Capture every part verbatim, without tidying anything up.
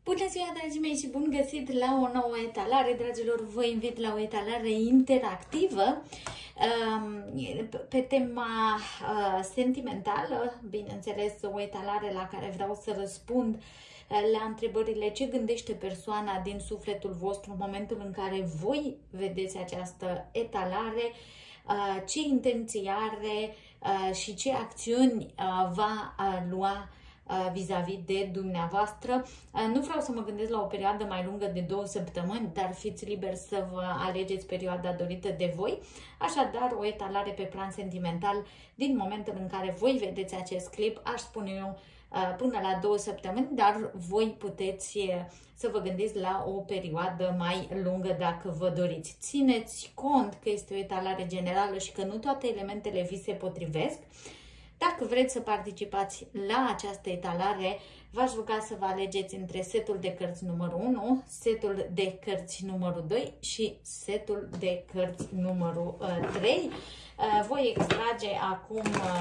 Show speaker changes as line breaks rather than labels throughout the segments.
Bună ziua, dragii mei, și bun găsit la o nouă etalare. Dragilor, vă invit la o etalare interactivă pe tema sentimentală, bineînțeles, o etalare la care vreau să răspund la întrebările ce gândește persoana din sufletul vostru în momentul în care voi vedeți această etalare, ce intenții are și ce acțiuni va lua vis-a-vis -vis de dumneavoastră. Nu vreau să mă gândesc la o perioadă mai lungă de două săptămâni, dar fiți liberi să vă alegeți perioada dorită de voi. Așadar, o etalare pe plan sentimental din momentul în care voi vedeți acest clip, aș spune eu, până la două săptămâni, dar voi puteți să vă gândiți la o perioadă mai lungă dacă vă doriți. Țineți cont că este o etalare generală și că nu toate elementele vi se potrivesc. Dacă vreți să participați la această etalare, v-aș ruga să vă alegeți între setul de cărți numărul unu, setul de cărți numărul doi și setul de cărți numărul trei. Voi extrage acum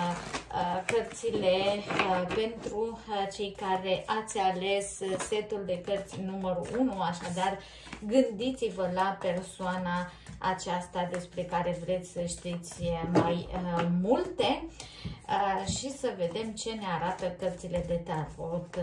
cărțile pentru cei care ați ales setul de cărți numărul unu, așadar gândiți-vă la persoana aceasta despre care vreți să știți mai multe și să vedem ce ne arată cărțile de tarot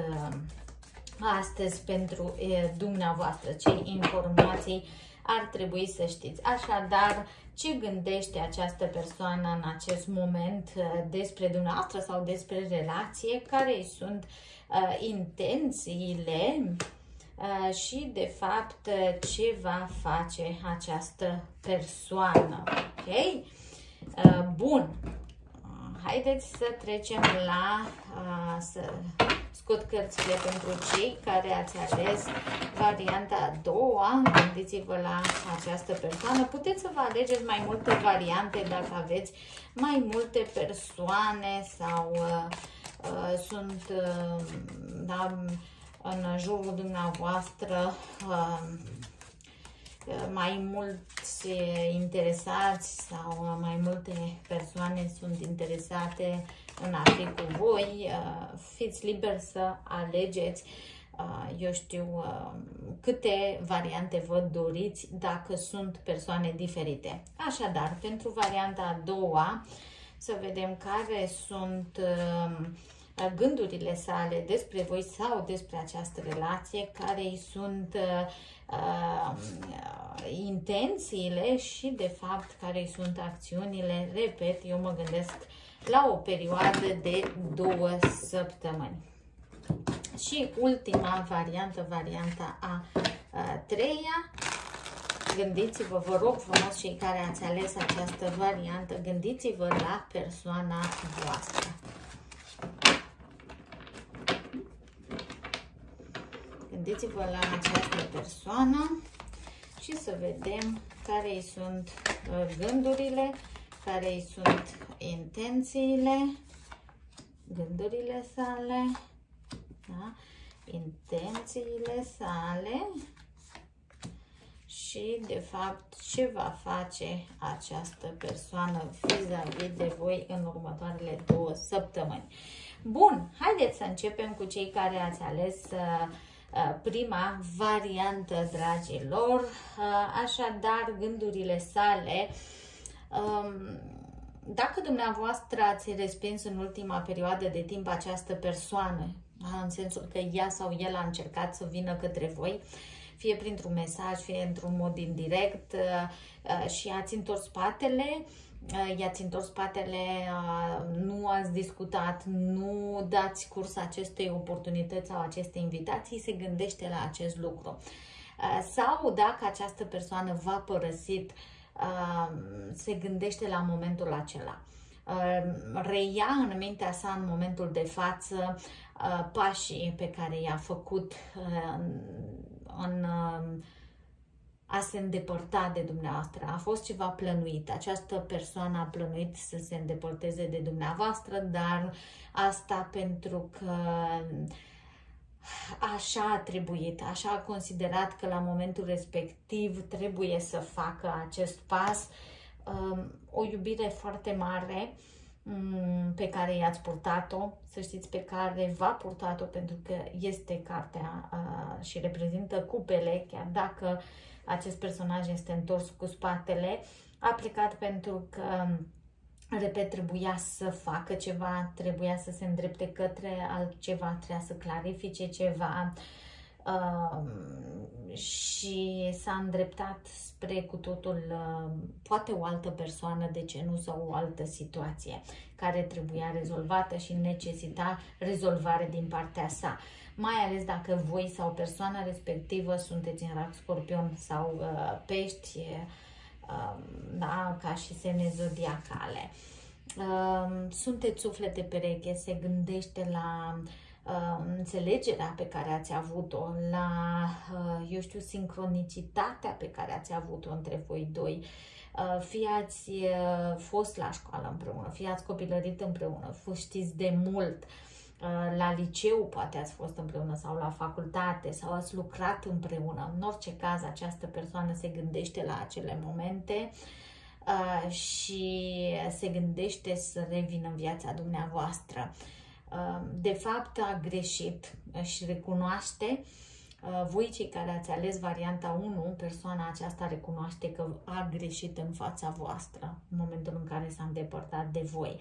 astăzi pentru dumneavoastră, ce informații ar trebui să știți. Așadar, ce gândește această persoană în acest moment despre dumneavoastră sau despre relație, care sunt uh, intențiile uh, și, de fapt, ce va face această persoană. Ok? Uh, bun. Haideți să trecem la uh, să scot cărțile pentru cei care ați ales varianta a doua. Gândiți-vă la această persoană. Puteți să vă alegeți mai multe variante dacă aveți mai multe persoane sau uh, uh, sunt uh, da, în jurul dumneavoastră uh, mai mulți interesați sau mai multe persoane sunt interesate în a fi cu voi. Fiți liberi să alegeți, eu știu, câte variante vă doriți dacă sunt persoane diferite. Așadar, pentru varianta a doua, să vedem care sunt gândurile sale despre voi sau despre această relație, care îi sunt uh, intențiile și, de fapt, care îi sunt acțiunile. Repet, eu mă gândesc la o perioadă de două săptămâni. Și ultima variantă, varianta a, a treia. Gândiți-vă, vă rog frumos, cei care ați ales această variantă, gândiți-vă la persoana voastră. Gândiți-vă la această persoană și să vedem care îi sunt gândurile, care îi sunt intențiile, gândurile sale, da? Intențiile sale și, de fapt, ce va face această persoană vis-a-vis de voi în următoarele două săptămâni. Bun, haideți să începem cu cei care ați ales uh, prima variantă, dragilor. Așadar, gândurile sale, dacă dumneavoastră ați respins în ultima perioadă de timp această persoană, în sensul că ea sau el a încercat să vină către voi, fie printr-un mesaj, fie într-un mod indirect, și ați întors spatele, i-ați întors spatele, nu ați discutat, nu dați curs acestei oportunități sau acestei invitații, se gândește la acest lucru. Sau dacă această persoană v-a părăsit, se gândește la momentul acela. Reia în mintea sa în momentul de față pașii pe i-a făcut în a se îndepărta de dumneavoastră. A fost ceva plănuit. Această persoană a plănuit să se îndepărteze de dumneavoastră, dar asta pentru că așa a trebuit, așa a considerat că la momentul respectiv trebuie să facă acest pas. O iubire foarte mare, pe care i-ați purtat-o, să știți pe care v-a purtat-o, pentru că este cartea uh, și reprezintă cupele, chiar dacă acest personaj este întors cu spatele, a plecat pentru că, repet, trebuia să facă ceva, trebuia să se îndrepte către altceva, trebuia să clarifice ceva uh, și s-a îndreptat spre cu totul, uh, poate o altă persoană, de ce nu, sau o altă situație care trebuia rezolvată și necesita rezolvare din partea sa. Mai ales dacă voi sau persoana respectivă sunteți în rac, scorpion sau uh, pești, uh, da, ca și semne zodiacale. Uh, sunteți suflete pereche, se gândește la uh, înțelegerea pe care ați avut-o, la, uh, eu știu, sincronicitatea pe care ați avut-o între voi doi. Uh, fie ați uh, fost la școală împreună, fie ați copilărit împreună, știți de mult, uh, la liceu poate ați fost împreună sau la facultate sau ați lucrat împreună. În orice caz, această persoană se gândește la acele momente uh, și se gândește să revină în viața dumneavoastră. Uh, de fapt, a greșit și recunoaște. Voi, cei care ați ales varianta unu, persoana aceasta recunoaște că a greșit în fața voastră în momentul în care s-a îndepărtat de voi.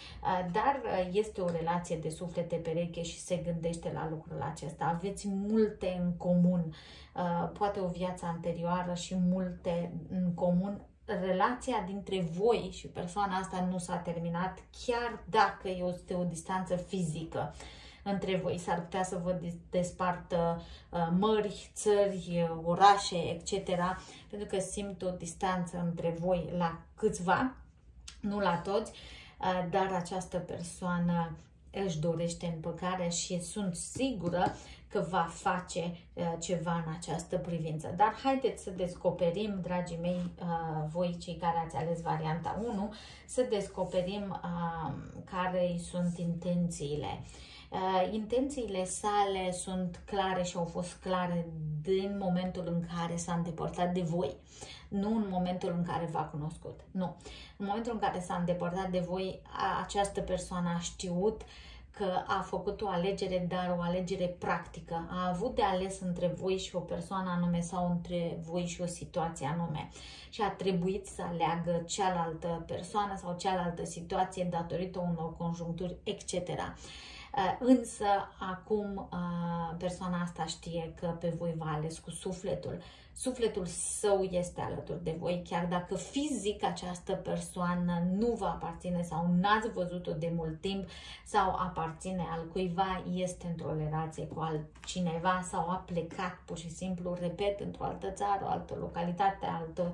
Dar este o relație de suflete pereche și se gândește la lucrul acesta. Aveți multe în comun, poate o viață anterioară și multe în comun. Relația dintre voi și persoana asta nu s-a terminat, chiar dacă este o distanță fizică între voi. S-ar putea să vă despartă uh, mări, țări, orașe, et cetera. Pentru că simt o distanță între voi la câțiva, nu la toți, uh, dar această persoană își dorește împăcarea și sunt sigură că va face uh, ceva în această privință. Dar haideți să descoperim, dragii mei, uh, voi cei care ați ales varianta unu, să descoperim uh, care sunt intențiile. Uh, intențiile sale sunt clare și au fost clare din momentul în care s-a îndepărtat de voi, nu în momentul în care v-a cunoscut. Nu. În momentul în care s-a îndepărtat de voi, această persoană a știut că a făcut o alegere, dar o alegere practică. A avut de ales între voi și o persoană anume sau între voi și o situație anume. Și a trebuit să aleagă cealaltă persoană sau cealaltă situație datorită unor conjuncturi, et cetera. Însă, acum, persoana asta știe că pe voi v-a ales cu sufletul. Sufletul său este alături de voi, chiar dacă fizic această persoană nu vă aparține sau n-ați văzut-o de mult timp sau aparține al cuiva, este într-o relație cu altcineva sau a plecat pur și simplu, repet, într-o altă țară, o altă localitate, altă,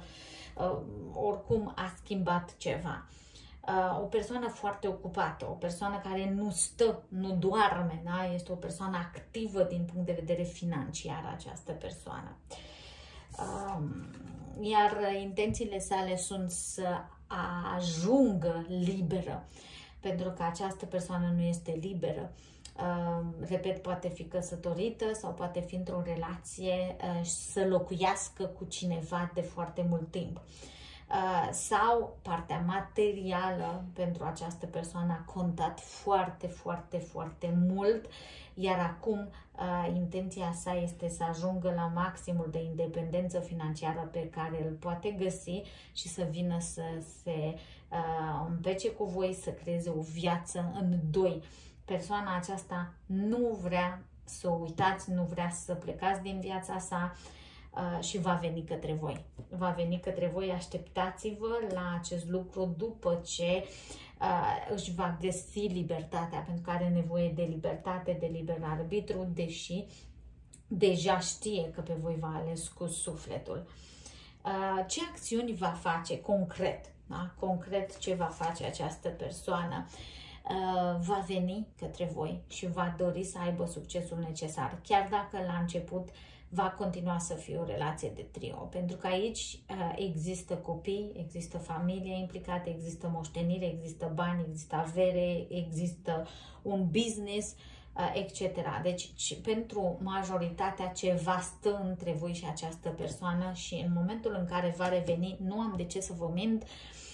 oricum a schimbat ceva. O persoană foarte ocupată, o persoană care nu stă, nu doarme, da? Este o persoană activă din punct de vedere financiar, această persoană. Iar intențiile sale sunt să ajungă liberă, pentru că această persoană nu este liberă. Repet, poate fi căsătorită sau poate fi într-o relație să locuiască cu cineva de foarte mult timp. Uh, sau partea materială pentru această persoană a contat foarte, foarte, foarte mult, iar acum uh, intenția sa este să ajungă la maximul de independență financiară pe care îl poate găsi și să vină să se uh, împece cu voi, să creeze o viață în doi. Persoana aceasta nu vrea să o uitați, nu vrea să plecați din viața sa, Uh, și va veni către voi. Va veni către voi, așteptați-vă la acest lucru după ce uh, își va găsi libertatea, pentru că are nevoie de libertate, de liber arbitru, deși deja știe că pe voi v-a ales cu sufletul. Uh, ce acțiuni va face concret? Da? Concret ce va face această persoană? Uh, va veni către voi și va dori să aibă succesul necesar, chiar dacă la început va continua să fie o relație de trio, pentru că aici uh, există copii, există familie implicată, există moștenire, există bani, există avere, există un business, uh, et cetera. Deci, pentru majoritatea ceva stă între voi și această persoană și în momentul în care va reveni, nu am de ce să vă mint,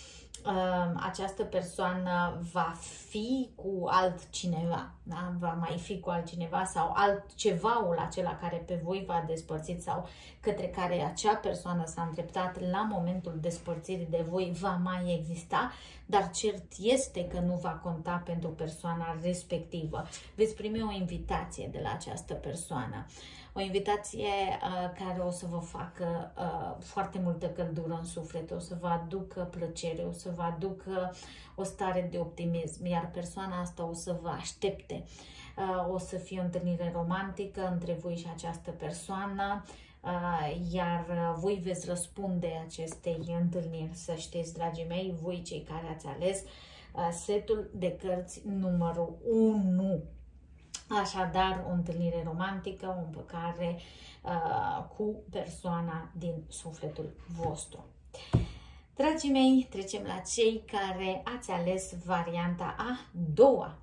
această persoană va fi cu altcineva, da? Va mai fi cu altcineva sau altcevaul acela care pe voi v-a despărțit sau către care acea persoană s-a îndreptat la momentul despărțirii de voi va mai exista, dar cert este că nu va conta pentru persoana respectivă. Veți primi o invitație de la această persoană. O invitație uh, care o să vă facă uh, foarte multă căldură în suflet, o să vă aducă plăcere, o să vă aducă o stare de optimism, iar persoana asta o să vă aștepte. Uh, o să fie o întâlnire romantică între voi și această persoană, uh, iar voi veți răspunde acestei întâlniri. Să știți, dragii mei, voi cei care ați ales uh, setul de cărți numărul unu. Așadar, o întâlnire romantică, o împăcare uh, cu persoana din sufletul vostru. Dragii mei, trecem la cei care ați ales varianta a doua.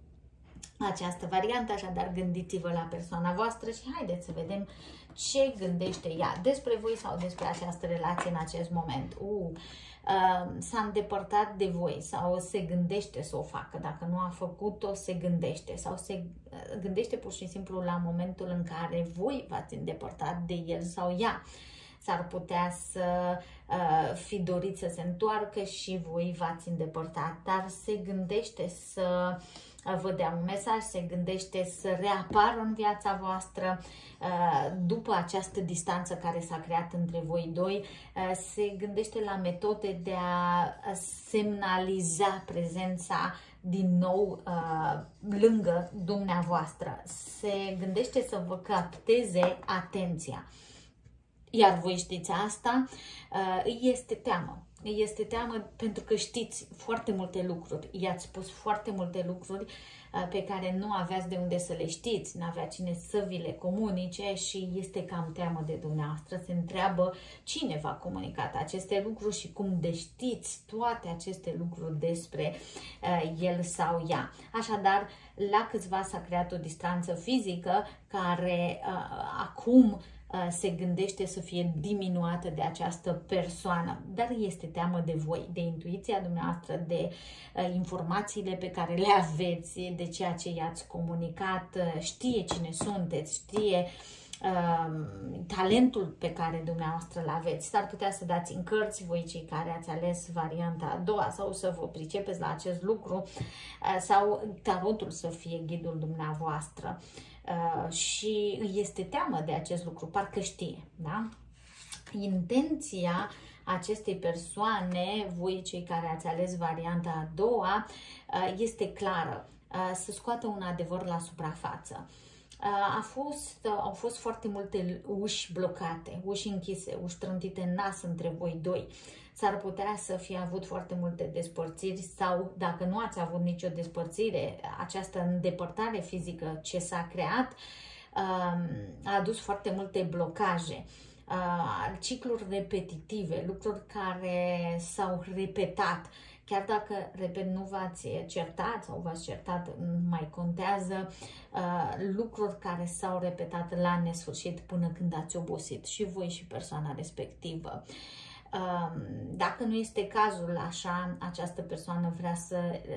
Această variantă, așadar, gândiți-vă la persoana voastră și haideți să vedem ce gândește ea despre voi sau despre această relație în acest moment. Uh, uh, s-a îndepărtat de voi sau se gândește să o facă. Dacă nu a făcut-o, se gândește sau se gândește pur și simplu la momentul în care voi v-ați îndepărtat de el sau ea. S-ar putea să uh, fi dorit să se întoarcă și voi v-ați îndepărtat, dar se gândește să vă dea un mesaj, se gândește să reapară în viața voastră după această distanță care s-a creat între voi doi, se gândește la metode de a semnaliza prezența din nou lângă dumneavoastră, se gândește să vă capteze atenția. Iar voi știți asta, îi este teamă. Este teamă pentru că știți foarte multe lucruri, i-ați spus foarte multe lucruri pe care nu aveați de unde să le știți, nu avea cine să vi le comunice și este cam teamă de dumneavoastră. Se întreabă cine v-a comunicat aceste lucruri și cum de știți toate aceste lucruri despre uh, el sau ea. Așadar, la câțiva s-a creat o distanță fizică care uh, acum se gândește să fie diminuată de această persoană, dar este teamă de voi, de intuiția dumneavoastră, de uh, informațiile pe care le aveți, de ceea ce i-ați comunicat, știe cine sunteți, știe uh, talentul pe care dumneavoastră îl aveți. S-ar putea să dați în cărți voi cei care ați ales varianta a doua sau să vă pricepeți la acest lucru uh, sau tarotul să fie ghidul dumneavoastră. Uh, și este teamă de acest lucru, parcă știe, da? Intenția acestei persoane, voi cei care ați ales varianta a doua, uh, este clară, uh, să scoată un adevăr la suprafață. Uh, a fost, uh, au fost foarte multe uși blocate, uși închise, uși trântite în nas între voi doi. S-ar putea să fie avut foarte multe despărțiri sau, dacă nu ați avut nicio despărțire, această îndepărtare fizică ce s-a creat a adus foarte multe blocaje, cicluri repetitive, lucruri care s-au repetat. Chiar dacă, repet, nu v-ați certat sau v-ați certat, nu mai contează, lucruri care s-au repetat la nesfârșit până când ați obosit și voi și persoana respectivă. Dacă nu este cazul așa, această persoană vrea să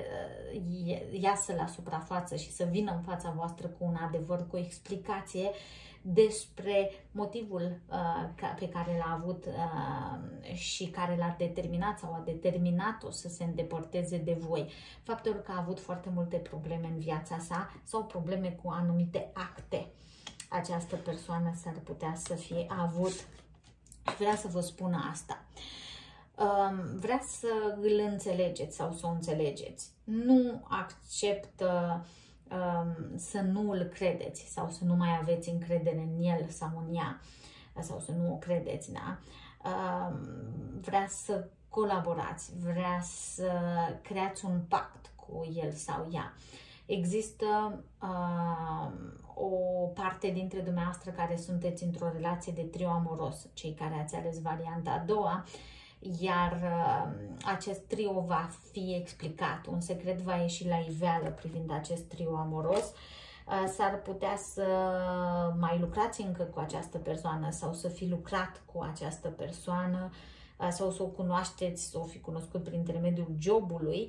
iasă la suprafață și să vină în fața voastră cu un adevăr, cu o explicație despre motivul pe care l-a avut și care l-a determinat sau a determinat-o să se îndepărteze de voi. Faptul că a avut foarte multe probleme în viața sa sau probleme cu anumite acte. Această persoană s-ar putea să fie avut. Vrea să vă spună asta. Vrea să îl înțelegeți sau să o înțelegeți. Nu acceptă să nu îl credeți sau să nu mai aveți încredere în el sau în ea sau să nu o credeți, da? Vrea să colaborați, vrea să creați un pact cu el sau ea. Există uh, o parte dintre dumneavoastră care sunteți într-o relație de trio amoros, cei care ați ales varianta a doua, iar uh, acest trio va fi explicat, un secret va ieși la iveală privind acest trio amoros. Uh, S-ar putea să mai lucrați încă cu această persoană sau să fi lucrat cu această persoană sau să o cunoașteți, să o fi cunoscut prin intermediul jobului,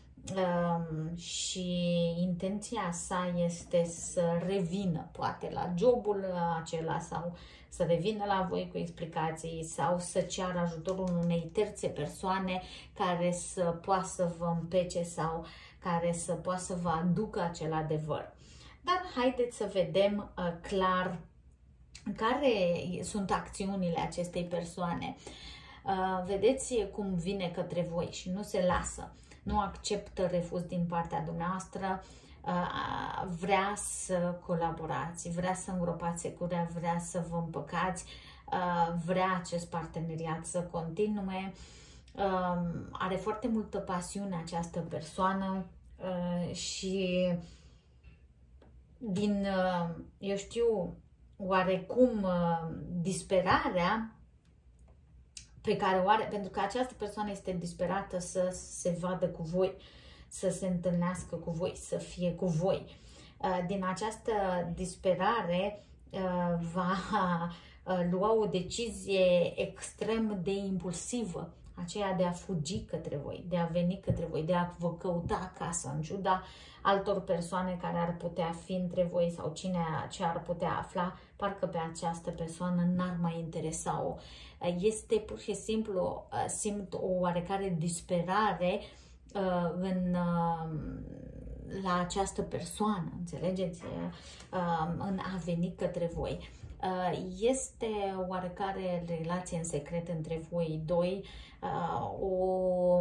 și intenția sa este să revină poate la jobul acela sau să revină la voi cu explicații sau să ceară ajutorul unei terțe persoane care să poată să vă împece sau care să poată să vă aducă acel adevăr. Dar haideți să vedem uh, clar care sunt acțiunile acestei persoane. Uh, vedeți cum vine către voi și nu se lasă. Nu acceptă refuz din partea dumneavoastră, vrea să colaborați, vrea să îngropați securea, vrea să vă împăcați, vrea acest parteneriat să continue. Are foarte multă pasiune această persoană și din, eu știu, oarecum disperarea pe care o are, pentru că această persoană este disperată să se vadă cu voi, să se întâlnească cu voi, să fie cu voi. Din această disperare va lua o decizie extrem de impulsivă, aceea de a fugi către voi, de a veni către voi, de a vă căuta acasă, în ciuda altor persoane care ar putea fi între voi sau cine ce ar putea afla, parcă pe această persoană n-ar mai interesa-o. Este pur și simplu, simt o oarecare disperare în, la această persoană, înțelegeți? În a veni către voi. Este oarecare relație în secret între voi doi, o,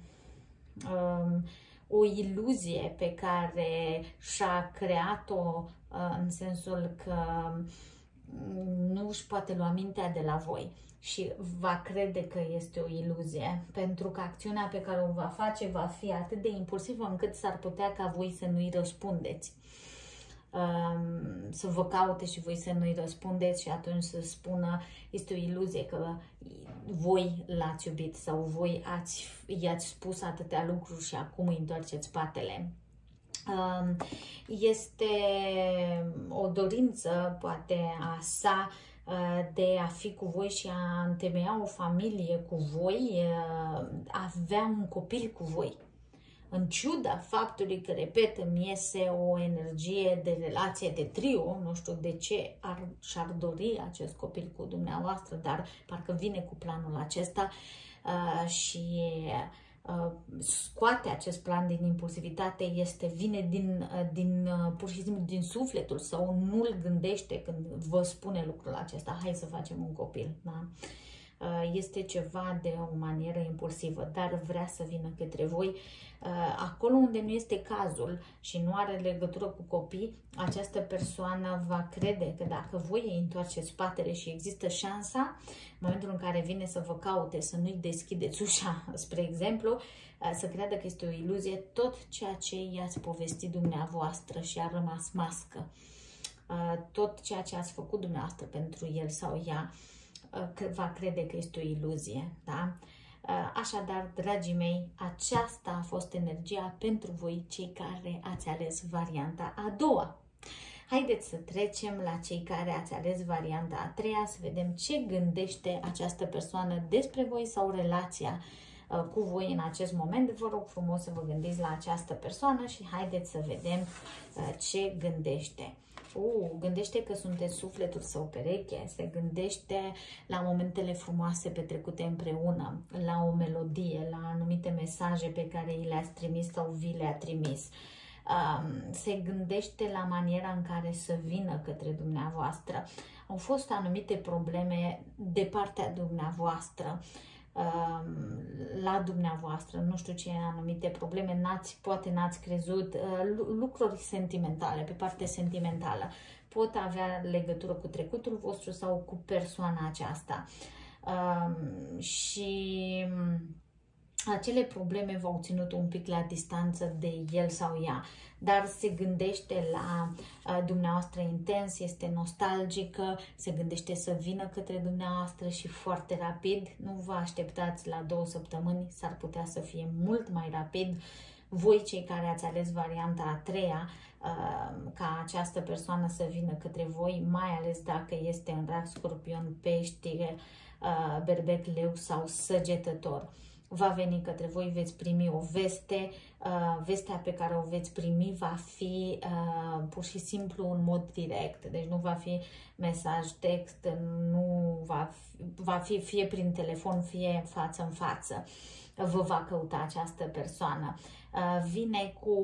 o iluzie pe care și-a creat-o în sensul că nu își poate lua mintea de la voi și va crede că este o iluzie, pentru că acțiunea pe care o va face va fi atât de impulsivă încât s-ar putea ca voi să nu-i răspundeți. Să vă caute și voi să nu-i răspundeți și atunci să spună este o iluzie că voi l-ați iubit sau voi ați, i-ați spus atâtea lucruri și acum îi întoarceți spatele. Este o dorință, poate, a sa de a fi cu voi și a întemeia o familie cu voi, a avea un copil cu voi. În ciuda faptului că, repet, îmi iese o energie de relație de trio, nu știu de ce ar, și-ar dori acest copil cu dumneavoastră, dar parcă vine cu planul acesta uh, și uh, scoate acest plan din impulsivitate, este, vine din, uh, din uh, pur și simplu din sufletul sau nu-l gândește când vă spune lucrul acesta, hai să facem un copil, da? Este ceva de o manieră impulsivă, dar vrea să vină către voi. Acolo unde nu este cazul și nu are legătură cu copii, această persoană va crede că dacă voi îi întoarceți spatele și există șansa, în momentul în care vine să vă caute, să nu-i deschideți ușa, spre exemplu, să creadă că este o iluzie, tot ceea ce i-ați povestit dumneavoastră și a rămas mască, tot ceea ce ați făcut dumneavoastră pentru el sau ea, va crede că este o iluzie, da? Așadar, dragii mei, aceasta a fost energia pentru voi, cei care ați ales varianta a doua. Haideți să trecem la cei care ați ales varianta a treia, să vedem ce gândește această persoană despre voi sau relația cu voi în acest moment. Vă rog frumos să vă gândiți la această persoană și haideți să vedem ce gândește. Uh, gândește că sunteți sufletul sau pereche, se gândește la momentele frumoase petrecute împreună, la o melodie, la anumite mesaje pe care i le-ați trimis sau vi le-a trimis. Um, se gândește la maniera în care să vină către dumneavoastră. Au fost anumite probleme de partea dumneavoastră, la dumneavoastră, nu știu ce anumite probleme, n-ați, poate n-ați crezut, lucruri sentimentale, pe partea sentimentală, pot avea legătură cu trecutul vostru sau cu persoana aceasta. Și acele probleme v-au ținut un pic la distanță de el sau ea, dar se gândește la uh, dumneavoastră intens, este nostalgică, se gândește să vină către dumneavoastră și foarte rapid. Nu vă așteptați la două săptămâni, s-ar putea să fie mult mai rapid. voi cei care ați ales varianta a treia, ca această persoană să vină către voi, mai ales dacă este în rak, scorpion, pești, berbec, leu sau săgetător. Va veni către voi, veți primi o veste, vestea pe care o veți primi va fi pur și simplu în mod direct, deci nu va fi mesaj, text, nu va fi, va fi fie prin telefon, fie față în față. Vă va căuta această persoană. Vine cu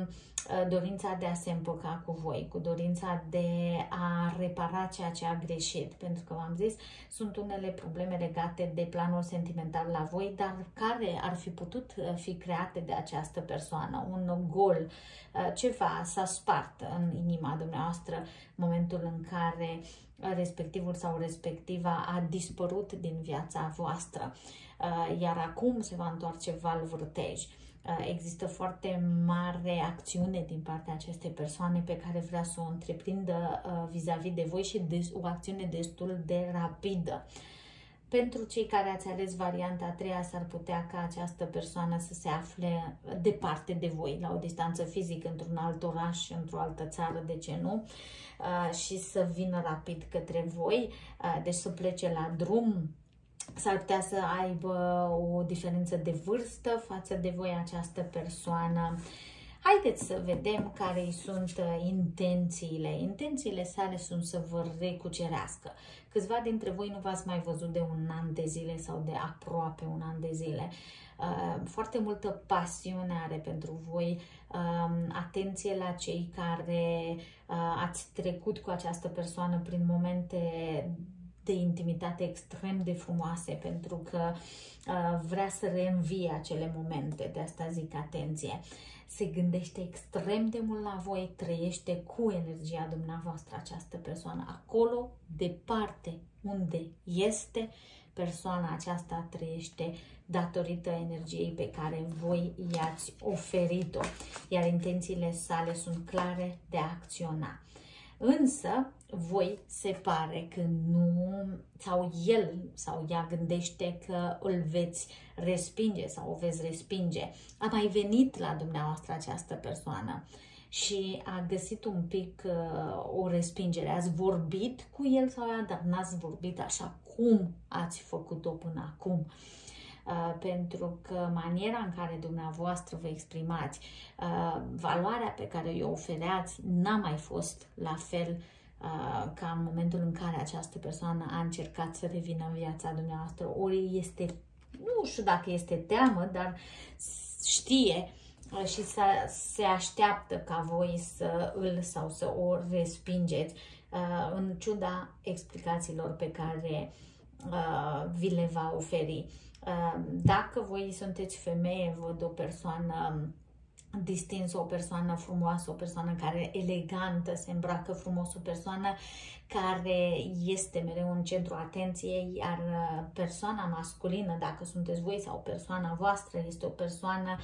dorința de a se împăca cu voi, cu dorința de a repara ceea ce a greșit, pentru că v-am zis, sunt unele probleme legate de planul sentimental la voi, dar care ar fi putut fi create de această persoană, un gol, ceva s-a spart în inima dumneavoastră în momentul în care respectivul sau respectiva a dispărut din viața voastră, iar acum se va întoarce val vârtej. Există foarte mare acțiune din partea acestei persoane pe care vrea să o întreprindă vis-a-vis de voi și o acțiune destul de rapidă. Pentru cei care ați ales varianta a treia, s-ar putea ca această persoană să se afle departe de voi, la o distanță fizică, într-un alt oraș, într-o altă țară, de ce nu, și să vină rapid către voi, deci să plece la drum. S-ar putea să aibă o diferență de vârstă față de voi această persoană. Haideți să vedem care îi sunt intențiile. Intențiile sale sunt să vă recucerească. Câțiva dintre voi nu v-ați mai văzut de un an de zile sau de aproape un an de zile. Foarte multă pasiune are pentru voi, atenție la cei care ați trecut cu această persoană prin momente de intimitate extrem de frumoase, pentru că uh, vrea să reînvie acele momente, de asta zic atenție. Se gândește extrem de mult la voi, trăiește cu energia dumneavoastră această persoană. Acolo, departe unde este, persoana aceasta trăiește datorită energiei pe care voi i-ați oferit-o, iar intențiile sale sunt clare de a acționa. Însă, voi se pare că nu, sau el sau ea gândește că îl veți respinge sau o veți respinge. A mai venit la dumneavoastră această persoană și a găsit un pic uh, o respingere. Ați vorbit cu el sau ea, dar n-ați vorbit așa cum ați făcut-o până acum. Uh, pentru că maniera în care dumneavoastră vă exprimați, uh, valoarea pe care o ofereați n-a mai fost la fel uh, ca în momentul în care această persoană a încercat să revină în viața dumneavoastră. Ori este, nu știu dacă este teamă, dar știe uh, și se așteaptă ca voi să îl sau să o respingeți, uh, în ciuda explicațiilor pe care uh, vi le va oferi. Dacă voi sunteți femeie, văd o persoană distinsă, o persoană frumoasă, o persoană care elegantă, se îmbracă frumos, o persoană care este mereu în centrul atenției, iar persoana masculină, dacă sunteți voi sau persoana voastră, este o persoană,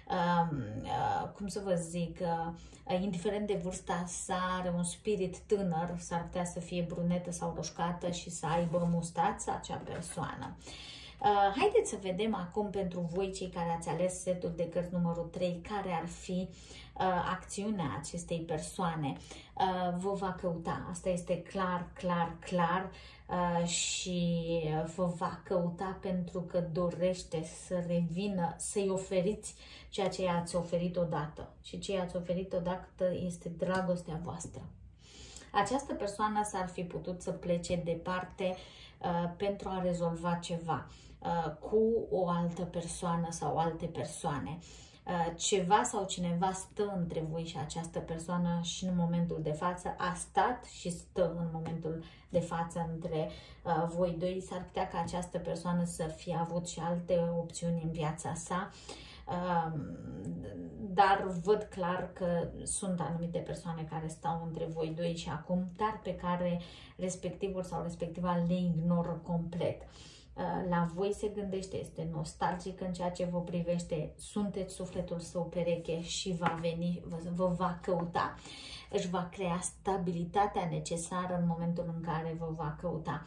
cum să vă zic, indiferent de vârsta sa, are un spirit tânăr, s-ar putea să fie brunetă sau roșcată și să aibă mustață acea persoană. Uh, haideți să vedem acum pentru voi, cei care ați ales setul de cărți numărul trei, care ar fi uh, acțiunea acestei persoane. Uh, vă va căuta, asta este clar, clar, clar uh, și vă va căuta pentru că dorește să revină, să-i oferiți ceea ce ați oferit odată. Și ce ați oferit odată este dragostea voastră. Această persoană s-ar fi putut să plece departe uh, pentru a rezolva ceva uh, cu o altă persoană sau alte persoane. Uh, ceva sau cineva stă între voi și această persoană și în momentul de față a stat și stă în momentul de față între uh, voi doi. S-ar putea ca această persoană să fie avut și alte opțiuni în viața sa. Uh, dar văd clar că sunt anumite persoane care stau între voi doi și acum, dar pe care respectivul sau respectiva le ignoră complet. Uh, la voi se gândește, este nostalgic în ceea ce vă privește, sunteți sufletul său pereche și va veni, vă, vă va căuta. Își va crea stabilitatea necesară în momentul în care vă va căuta.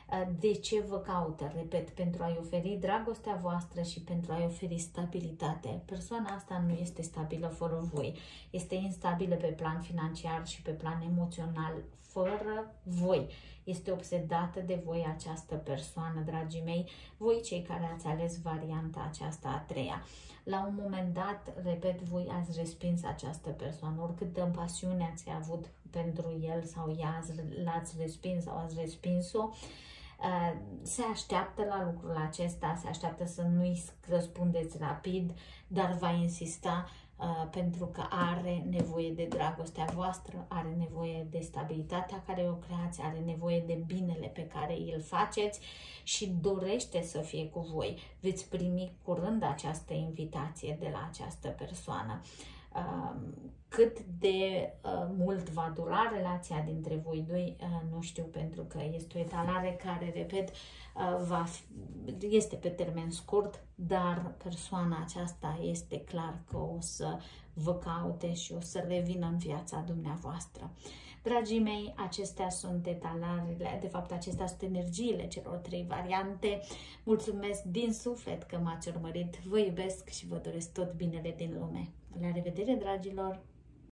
De ce vă caută? Repet, pentru a-i oferi dragostea voastră și pentru a-i oferi stabilitate. Persoana asta nu este stabilă fără voi. Este instabilă pe plan financiar și pe plan emoțional fără voi. Este obsedată de voi această persoană, dragii mei, voi cei care ați ales varianta aceasta a treia. La un moment dat, repet, voi ați respins această persoană, oricâtă pasiune ați avut pentru el sau ea, l-ați respins sau ați respins-o, se așteaptă la lucrul acesta, se așteaptă să nu-i răspundeți rapid, dar va insista uh, pentru că are nevoie de dragostea voastră, are nevoie de stabilitatea care o creați, are nevoie de binele pe care îl faceți și dorește să fie cu voi. Veți primi curând această invitație de la această persoană. Uh, cât de uh, mult va dura relația dintre voi doi, uh, nu știu, pentru că este o etalare care, repet, uh, va fi, este pe termen scurt, dar persoana aceasta este clar că o să vă caute și o să revină în viața dumneavoastră. Dragii mei, acestea sunt etalările, de fapt acestea sunt energiile celor trei variante. Mulțumesc din suflet că m-ați urmărit, vă iubesc și vă doresc tot binele din lume. La revedere, dragilor!